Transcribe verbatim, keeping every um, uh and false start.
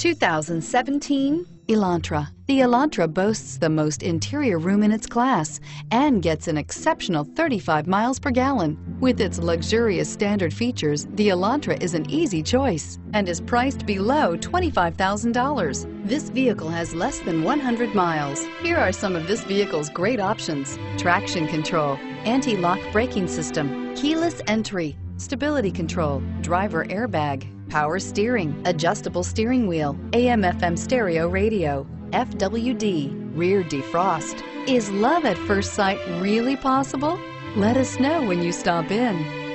two thousand seventeen Elantra. The Elantra boasts the most interior room in its class and gets an exceptional thirty-five miles per gallon. With its luxurious standard features, the Elantra is an easy choice and is priced below twenty-five thousand dollars. This vehicle has less than one hundred miles. Here are some of this vehicle's great options: traction control, anti-lock braking system, keyless entry, stability control, driver airbag, power steering, adjustable steering wheel, A M F M stereo radio, F W D, rear defrost. Is love at first sight really possible? Let us know when you stop in.